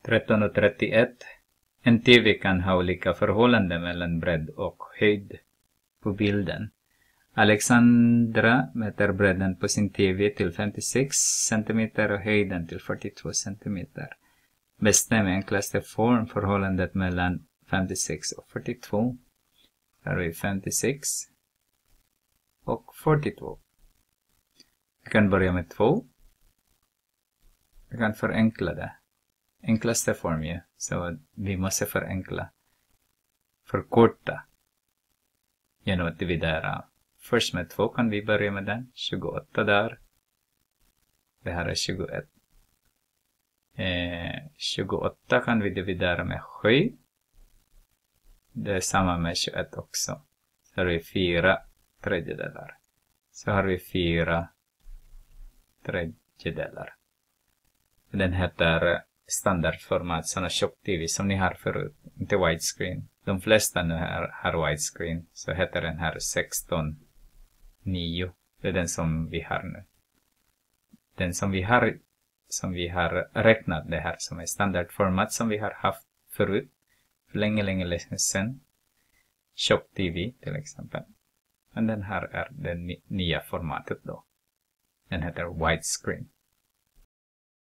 13 och 31. En TV kan ha olika förhållande mellan bredd och höjd på bilden. Alexandra mäter bredden på sin TV till 56 cm och höjden till 42 cm. Bestäm enklaste form förhållandet mellan 56 och 42. Här har vi 56 och 42. Jag kan börja med 2. Jag kan förenkla det. Enklaste form ju. Så vi måste förenkla. Förkorta. Genom att dividera. Först med 2 kan vi börja med den. 28 där. Det här är 21. 28 kan vi dividera med 7. Det är samma med 21 också. Så har vi 4 tredjedelar. Så har vi 4 tredjedelar. Den heter standardformat, sådana tjock-tv som ni har förut. Inte widescreen. De flesta nu har widescreen. Så heter den här 16:9. Det är den som vi har nu. Den som vi har räknat det här som är standardformat som vi har haft förut. För länge sedan. Tjock-tv till exempel. Men den här är det nya formatet då. Den heter widescreen.